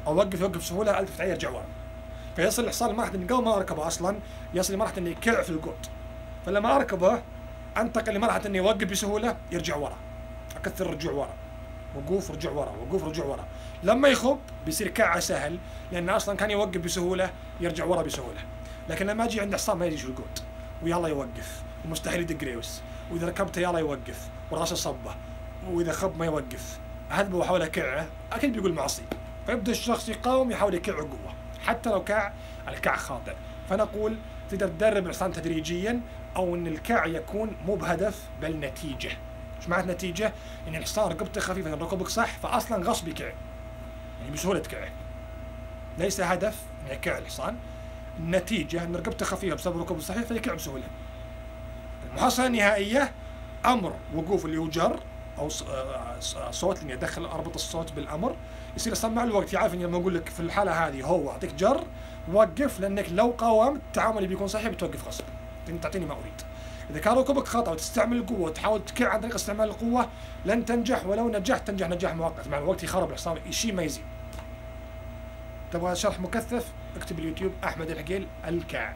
اوقف يوقف بسهوله، التفت عليه يرجع ورا. فيصل الحصان لمرحله اني قبل ما اركبه اصلا يصل لمرحله انه يكع في القود. فلما اركبه انتقل لمرحله اني اوقف بسهوله يرجع ورا. اكثر رجوع ورا. وقوف رجوع ورا، وقوف رجوع ورا. لما يخب بيصير كعه سهل، لان اصلا كان يوقف بسهوله يرجع ورا بسهوله. لكن لما اجي عند حصان ما يدري شو القود، ويلا يوقف، ومستحيل يدق ريوس، واذا ركبته يلا يوقف، وراسه صبه، واذا خب ما يوقف، اهذبه واحاول اكعه، اكيد بيقول معصي. فيبدا الشخص يقاوم يحاول يكعه قوه، حتى لو كع الكع خاطئ. فنقول تقدر تدرب الحصان تدريجيا، او ان الكع يكون مو بهدف بل نتيجه. ايش معنى نتيجه؟ يعني الحصان رقبته خفيفه، ركبك صح، فاصلا غصب يكع، يعني بسهوله تكعه. ليس هدف ان يكع الحصان، النتيجه ان رقبته خفيفه بسبب ركوبه الصحيح فيكع بسهوله. المحصله النهائيه امر وقوف اللي هو جر او صوت، اني ادخل اربط الصوت بالامر، يصير اصلا مع الوقت يعرف اني لما اقول لك في الحاله هذه هو اعطيك جر وقف، لانك لو قاومت التعامل اللي بيكون صحيح بتوقف غصب، انت تعطيني ما اريد. اذا كان ركوبك خطا وتستعمل القوه وتحاول تكع عن طريق استعمال القوه لن تنجح، ولو نجحت تنجح نجاح مؤقت، مع الوقت يخرب الحصان يشيل ما يزيد. تبغى شرح مكثف اكتب اليوتيوب احمد العقيل الكع.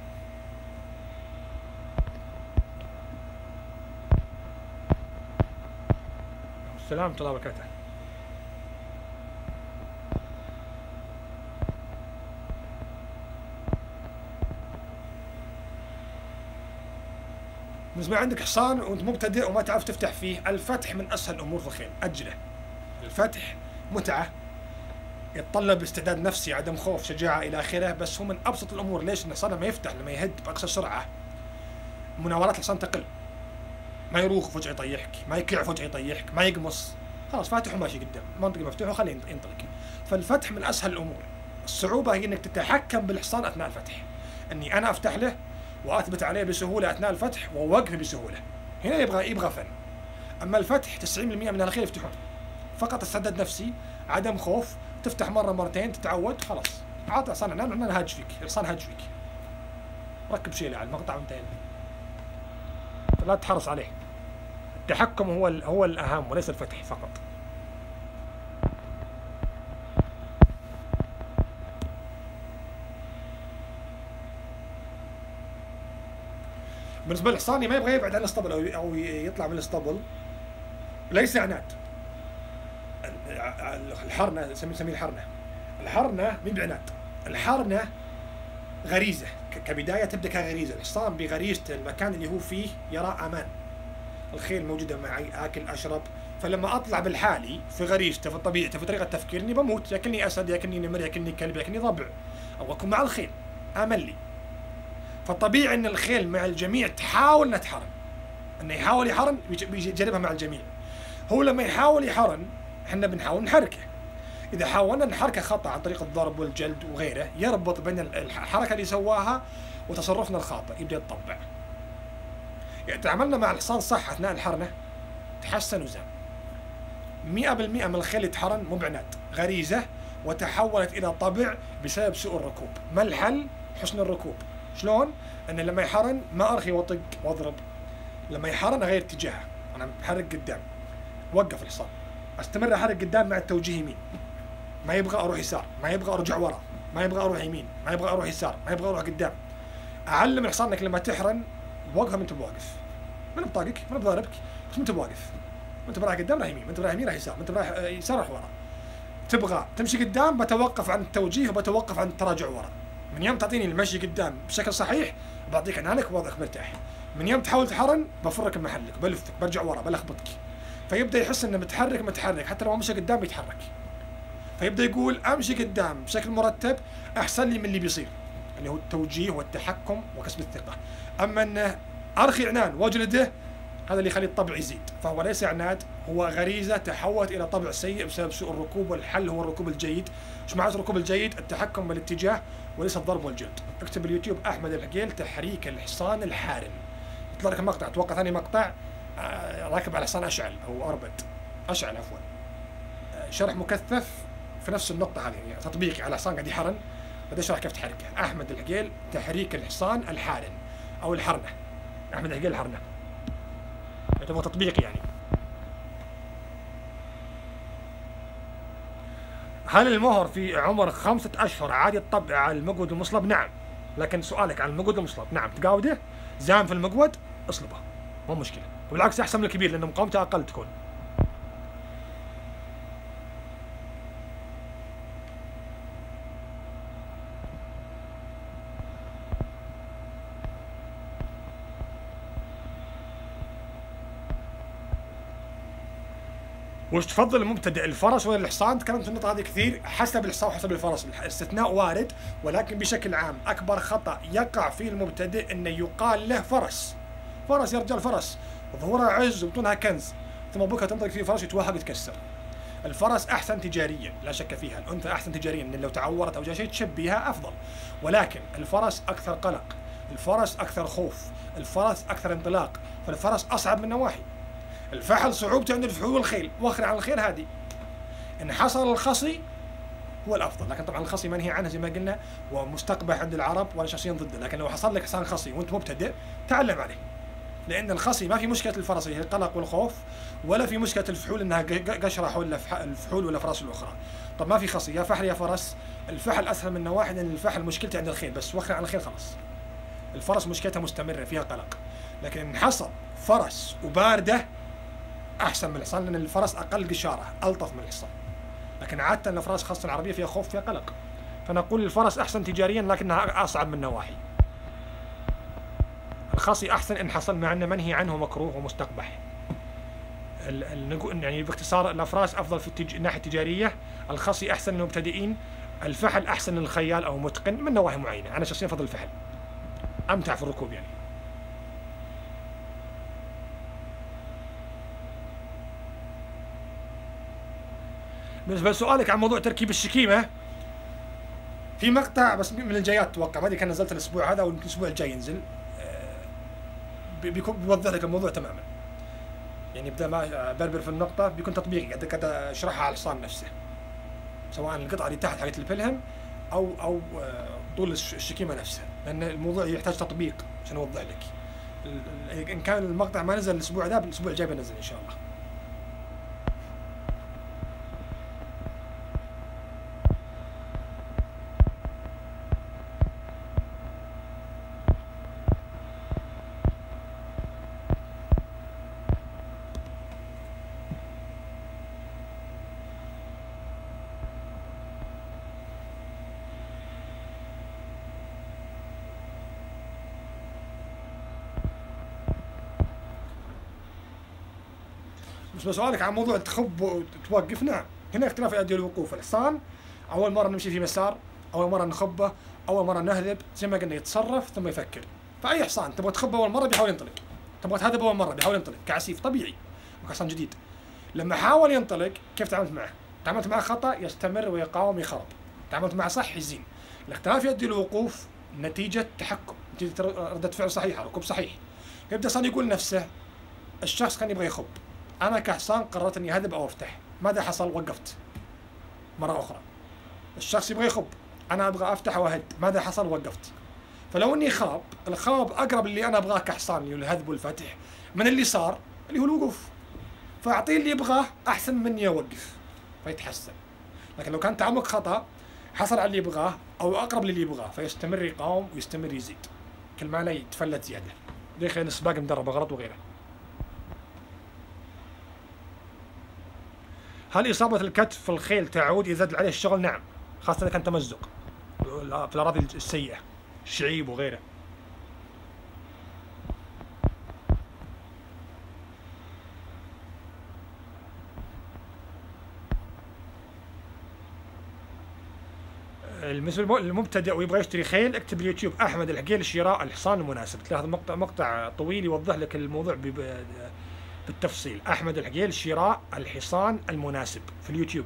السلام ورحمة الله وبركاته. بالنسبة عندك حصان وانت مبتدئ وما تعرف تفتح فيه، الفتح من اسهل الامور في الخيل، اجله. الفتح متعة، يتطلب استعداد نفسي، عدم خوف، شجاعة الى اخره، بس هو من ابسط الامور. ليش؟ ان الحصان لما يفتح، لما يهد باقصى سرعة، مناورات الحصان تقل. ما يروخ فجأة يطيحك، ما يكع فجأة يطيحك، ما يقمص، خلاص فاتح وماشي قدام، منطقة مفتوحة وخليه ينطلق. فالفتح من اسهل الامور. الصعوبة هي انك تتحكم بالحصان اثناء الفتح، اني انا افتح له واثبت عليه بسهولة اثناء الفتح واوقفه بسهولة. هنا يبغى فن. اما الفتح 90% من الخيل يفتحون، فقط استعداد نفسي، عدم خوف، تفتح مرة مرتين تتعود، خلاص عاطي حصان عنان انا هاج فيك، الحصان هاج فيك. ركب شيله على المقطع وانتهينا. فلا تحرص عليه. التحكم هو الأهم وليس الفتح فقط. بالنسبة للحصاني ما يبغى يبعد عن الاسطبل أو يطلع من الاسطبل، ليس عناد. الحرنة نسميه الحرنة. الحرنة مين بعناد؟ الحرنة غريزة، كبداية تبدأ كغريزة. الحصان بغريزته المكان اللي هو فيه يرى أمان. الخيل موجودة معي، آكل أشرب، فلما أطلع بالحالي في غريزته في طبيعته في طريقة تفكير إني بموت، ياكلني أسد، ياكلني نمر، ياكلني كلب، ياكلني ضبع، أو أكون مع الخيل آمن لي. فالطبيعي إن الخيل مع الجميع تحاول إنها تحرن، إنه يحاول يحرن بيجربها مع الجميع. هو لما يحاول يحرن إحنا بنحاول نحركه. إذا حاولنا نحركه خطأ عن طريق الضرب والجلد وغيره، يربط بين الحركة اللي سواها وتصرفنا الخاطئ، يبدأ يتطبع. يعني تعاملنا مع الحصان صح أثناء الحرنة تحسن وزان. 100% من الخيل يتحرن مو بعناد، غريزة وتحولت إلى طبع بسبب سوء الركوب. ما الحل؟ حسن الركوب. شلون؟ أن لما يحرن ما أرخي وأطق وأضرب، لما يحرن أغير اتجاهه، أنا بحرك قدام، وقف الحصان، أستمر أحرك قدام مع التوجيه يمين، ما يبغى أروح يسار، ما يبغى أرجع ورا، ما يبغى أروح يمين، ما يبغى أروح يسار، ما يبغى أروح قدام. أعلم الحصان أنك لما تحرن وقفها من أنت بواقف، من بطاقك، من بضاربك، بس أنت بواقف. أنت رايح قدام راح يمين، أنت رايح يمين راح يسار، أنت رايح يسار راح ورا. تبغى تمشي قدام بتوقف عن التوجيه وبتوقف عن التراجع ورا. من يوم تعطيني المشي قدام بشكل صحيح بعطيك عنانك ووضعك مرتاح. من يوم تحاول تحرن بفرك محلك، بلفك، برجع ورا، بلخبطك. فيبدا يحس انه متحرك حتى لو مشى قدام بيتحرك. فيبدا يقول امشي قدام بشكل مرتب احسن لي من اللي بيصير، اللي هو التوجيه والتحكم وكسب الثقه. اما انه ارخي عنان واجلده هذا اللي يخلي الطبع يزيد. فهو ليس عناد، هو غريزه تحولت الى طبع سيء بسبب سوء الركوب، والحل هو الركوب الجيد. ايش معنى الركوب الجيد؟ التحكم بالاتجاه وليس الضرب والجلد. اكتب اليوتيوب احمد العقيل تحريك الحصان الحارن، يطلع لك مقطع. اتوقع ثاني مقطع راكب على حصان اشعل او اربد، اشعل عفوا، شرح مكثف في نفس النقطه هذه، يعني تطبيقي على حصان قاعد يحرن، بدي اشرح كيف تحركه. احمد العقيل تحريك الحصان الحارن او الحرنه، احمد العقيل الحرنه، يعتبر تطبيقي يعني. هل المهر في عمر 5 أشهر عادي يطبق على المقود المصلب؟ نعم. لكن سؤالك عن المقود المصلب، نعم تقاوده زام في المقود اصلبه، مو مشكله، وبالعكس احسن من الكبير لان مقاومته اقل تكون. وش تفضل المبتدئ، الفرس ولا الحصان؟ تكلمت في النقطة هذه كثير، حسب الحصان وحسب الفرس، الاستثناء وارد، ولكن بشكل عام أكبر خطأ يقع فيه المبتدئ إنه يقال له فرس. فرس يا رجال فرس، ظهورها عز وبطونها كنز، ثم بكرة تنطلق فيه فرس يتوهق ويتكسر. الفرس أحسن تجاريا لا شك فيها، الأنثى أحسن تجاريا، إن لو تعورت أو جاء شيء تشبيها أفضل، ولكن الفرس أكثر قلق، الفرس أكثر خوف، الفرس أكثر انطلاق، فالفرس أصعب من نواحي. الفحل صعوبته عند الفحول والخيل، واخر عن الخيل هذه. ان حصل الخصي هو الافضل، لكن طبعا الخصي منهي عنه زي ما قلنا ومستقبح عند العرب وانا شخصيا ضده، لكن لو حصل لك حصان خصي وانت مبتدئ تعلم عليه، لان الخصي ما في مشكله الفرس هي القلق والخوف، ولا في مشكله الفحول انها قشره حول الفحول ولا فراس الاخرى. طب ما في خصي يا فحل يا فرس، الفحل اسهل من نواحي لان الفحل مشكلته عند الخيل بس، واخر عن الخيل خلاص. الفرس مشكلتها مستمره فيها قلق، لكن ان حصل فرس وبارده احسن من الحصان، لان الفرس اقل قشاره الطف من الحصان، لكن عاده الافراس خاصه العربيه فيها خوف فيها قلق، فنقول الفرس احسن تجاريا لكنها اصعب من نواحي. الخصي احسن ان حصل، مع انه منهي عنه مكروه ومستقبح. يعني باختصار الافراس افضل في الناحيه التجاريه، الخصي احسن للمبتدئين، الفحل احسن للخيال او متقن من نواحي معينه. انا شخصيا افضل الفحل، امتع في الركوب يعني. بالنسبه لسؤالك عن موضوع تركيب الشكيمه، في مقطع بس من الجايات اتوقع، ما ادري كان نزلت الاسبوع هذا او يمكن الاسبوع الجاي ينزل، بيكون بيوضح لك الموضوع تماما. يعني بدل ما بربر في النقطه بيكون تطبيقي قاعد اشرحها على الحصان نفسه، سواء القطعه اللي تحت حقت الفلهم او طول الشكيمه نفسها، لان الموضوع يحتاج تطبيق عشان اوضح لك. ان كان المقطع ما نزل الاسبوع ذا، الاسبوع الجاي بنزل ان شاء الله. بس سؤالك عن موضوع تخب وتوقف، نعم هنا اختلاف ادي الوقوف. الحصان اول مره نمشي في مسار، اول مره نخبه، اول مره نهذب، زي ما قلنا يتصرف ثم يفكر. فاي حصان تبغى تخبه اول مره بيحاول ينطلق، تبغى تهذب اول مره بيحاول ينطلق كعسيف طبيعي وكحصان جديد. لما حاول ينطلق كيف تعاملت معه؟ تعاملت معه خطا يستمر ويقاوم يخرب، تعاملت معه صح يزين. الاختلاف يؤدي الوقوف نتيجه تحكم، نتيجه رده فعل صحيحه، ركوب صحيح. يبدا الحصان يقول نفسه، الشخص كان يبغى يخب، أنا كحصان قررت إني أهذب أو أفتح، ماذا حصل؟ وقفت مرة أخرى. الشخص يبغى يخب، أنا أبغى أفتح وأهد، ماذا حصل؟ وقفت. فلو إني خاب، الخاب أقرب اللي أنا أبغاه كحصان اللي هو الهذب والفتح من اللي صار اللي هو الوقوف، فأعطيه اللي يبغاه أحسن من إني أوقف فيتحسن. لكن لو كان تعاملك خطأ حصل على اللي يبغاه أو أقرب للي يبغاه فيستمر يقاوم ويستمر يزيد، كل ما لا يتفلت زيادة زي خيل السباق مدرب غلط وغيره. هل إصابة الكتف في الخيل تعود إذا زاد عليه الشغل؟ نعم، خاصة إذا كان تمزق في الأراضي السيئة، الشعيب وغيره. بالنسبة للمبتدئ ويبغى يشتري خيل، اكتب باليوتيوب أحمد العقيل شراء الحصان المناسب، تلاحظ مقطع طويل يوضح لك الموضوع بالتفصيل. أحمد العقيل شراء الحصان المناسب في اليوتيوب.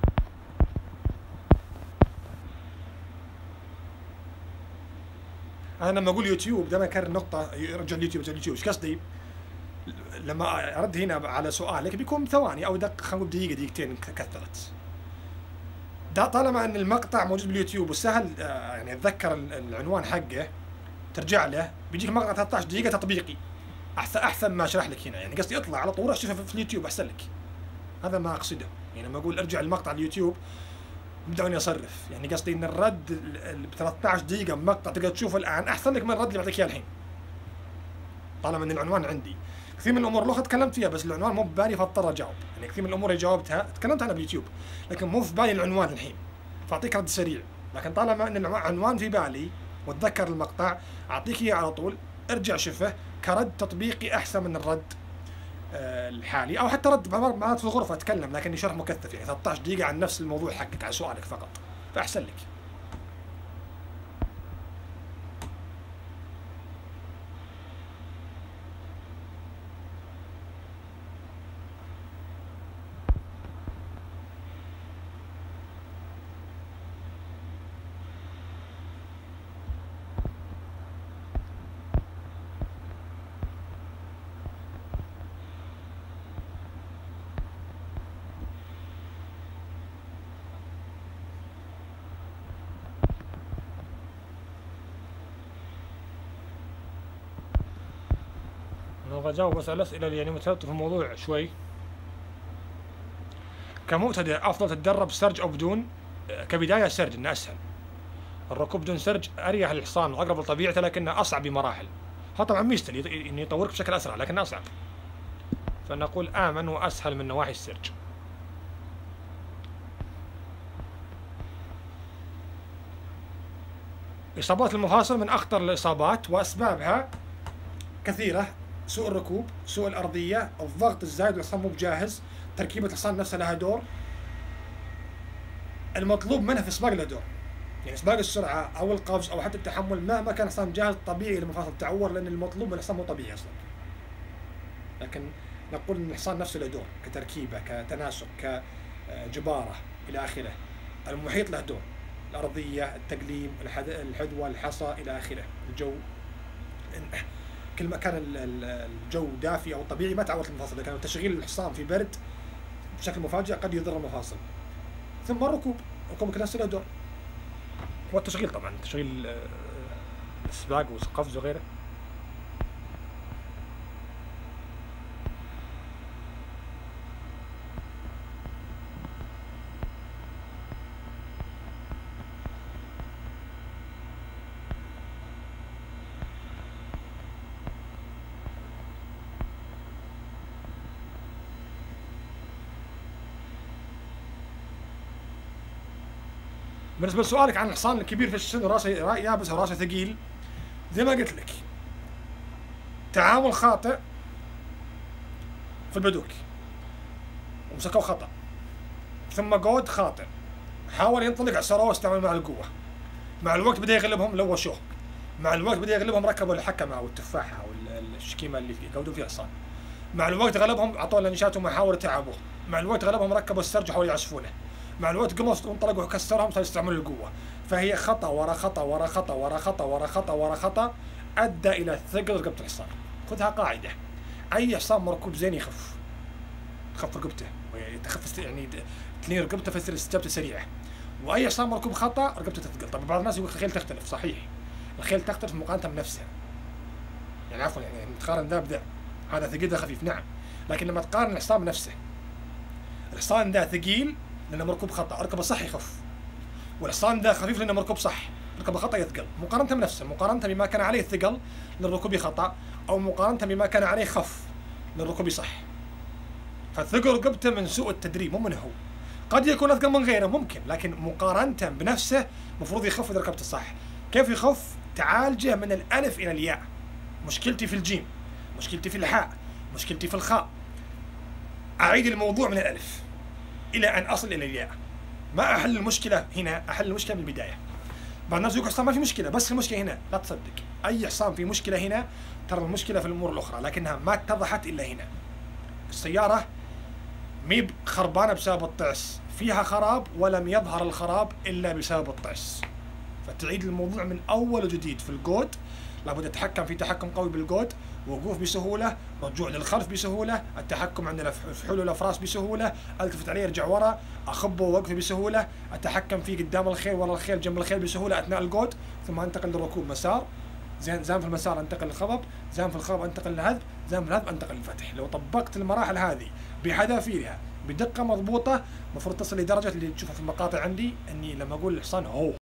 أنا لما أقول يوتيوب دائما أكرر النقطة، يرجع اليوتيوب إيش قصدي؟ لما أرد هنا على سؤالك بيكون ثواني أو خلينا نقول دقيقة دقيقتين كثرت. ده طالما أن المقطع موجود باليوتيوب وسهل يعني أتذكر العنوان حقه ترجع له، بيجيك مقطع 13 دقيقة تطبيقي. احسن ما اشرح لك هنا، يعني قصدي اطلع على طول اشوفه في اليوتيوب احسن لك. هذا ما اقصده، يعني لما اقول ارجع المقطع اليوتيوب بدأوا يصرف. يعني قصدي ان الرد ب 13 دقيقة مقطع تقدر تشوفه الان احسن لك من الرد اللي بعطيك اياه الحين. طالما ان العنوان عندي. كثير من الامور الاخرى تكلمت فيها بس العنوان مو ببالي فاضطر اجاوب، يعني كثير من الامور اللي جاوبتها تكلمت عنها باليوتيوب، لكن مو في بالي العنوان الحين. فاعطيك رد سريع، لكن طالما ان العنوان في بالي واتذكر المقطع اعطيك اياه على طول، ارجع شوفه كرد تطبيقي احسن من الرد الحالي، او حتى رد مرات في الغرفه اتكلم لكني شرح مكثف، يعني 13 دقيقه عن نفس الموضوع حقك على سؤالك فقط، فاحسن لك. ابغى اجاوب بس على الاسئله اللي يعني متعلقه في الموضوع شوي. كمبتدئ افضل تتدرب سرج او بدون؟ كبدايه سرج انه اسهل. الركوب بدون سرج اريح للحصان واقرب لطبيعته لكنه اصعب بمراحل. هذا طبعا ميزته انه يطورك بشكل اسرع لكنه اصعب. فنقول امن واسهل من نواحي السرج. اصابات المفاصل من اخطر الاصابات واسبابها كثيره: سوء الركوب، سوء الارضيه، الضغط الزايد والحصان مو بجاهز، تركيبه الحصان نفسها لها دور. المطلوب منها في السباق له دور، يعني سباق السرعه او القفز او حتى التحمل مهما كان الحصان جاهز طبيعي لمفاصل تعور، لان المطلوب من الحصان مو طبيعي اصلا. لكن نقول ان الحصان نفسه له دور كتركيبه، كتناسق، كجباره الى اخره. المحيط له دور، الارضيه، التقليم، الحذوه، الحصى الى اخره. الجو، كل ما كان الجو دافي او طبيعي ما تعورت المفاصل، لكن تشغيل الحصان في برد بشكل مفاجئ قد يضر المفاصل. ثم الركوب كان نفسه له دور، والتشغيل طبعا، تشغيل السباق والقفز وغيره. بالنسبه لسؤالك عن الحصان الكبير في السن وراسه يابس او راسه ثقيل، زي ما قلت لك، تعامل خاطئ في البدوك ومسكوه خطا، ثم قود خاطئ، حاول ينطلق عصروه واستعمل مع القوه، مع الوقت بدا يغلبهم لوشوه، مع الوقت بدا يغلبهم ركبوا الحكمه او التفاحه او الشكيمه اللي يقودون فيها الحصان، مع الوقت غلبهم اعطوه لانشات ومحاور تعبوه، مع الوقت غلبهم ركبوا السرج وحاولوا يعزفونه، مع الوقت قمصوا وانطلقوا وكسرهم صاروا يستعملوا القوه. فهي خطا ورا خطا ورا خطا ورا خطا ورا خطا ورا خطا ادى الى ثقل رقبه الحصان. خذها قاعده: اي حصان مركوب زين يخف رقبته ويتخفف، يعني تلين رقبته فتصير استجابته سريعه. واي حصان مركوب خطا رقبته تثقل. طبعا بعض الناس يقول الخيل تختلف، صحيح الخيل تختلف مقارنه بنفسها، يعني عفوا يعني تقارن ذا بذا، هذا ثقيل ذا خفيف، نعم، لكن لما تقارن الحصان بنفسه، الحصان ذا ثقيل لانه مركوب خطا ركبه صح يخف، والحصان ذا خفيف لانه مركوب صح ركبه خطا يثقل، مقارنه بنفسه، مقارنه بما كان عليه ثقل للركوب خطا، او مقارنه بما كان عليه خف للركوب صح. فالثقل ركبته من سوء التدريب مو منه هو، قد يكون اثقل من غيره ممكن، لكن مقارنه بنفسه المفروض يخف اذا ركبته صح. كيف يخف؟ تعالجه من الالف الى الياء. مشكلتي في الجيم، مشكلتي في الحاء، مشكلتي في الخاء، اعيد الموضوع من الالف الى ان اصل الى الياء. ما احل المشكله هنا، احل المشكله من البدايه. بعض الناس يقول حصان ما في مشكله، بس المشكله هنا. لا تصدق، اي حصان في مشكله هنا، ترى المشكله في الامور الاخرى لكنها ما اتضحت الا هنا. السياره ميب خربانه بسبب الطعس، فيها خراب ولم يظهر الخراب الا بسبب الطعس. فتعيد الموضوع من اول وجديد. في الجود لابد اتحكم في تحكم قوي بالجود، وقوف بسهوله، رجوع للخلف بسهوله، التحكم عند الفحول والافراس بسهوله، التفت عليه ارجع ورا، اخبه ووقفه بسهوله، اتحكم فيه قدام الخيل ورا الخيل جنب الخيل بسهوله اثناء الجود، ثم انتقل للركوب مسار، زين في المسار انتقل للخضب، زين في الخضب انتقل للهذب، زين في الهذب انتقل للفتح. لو طبقت المراحل هذه بحذافيرها بدقه مضبوطه، المفروض تصل لدرجه اللي تشوفها في المقاطع عندي اني لما اقول الحصان هو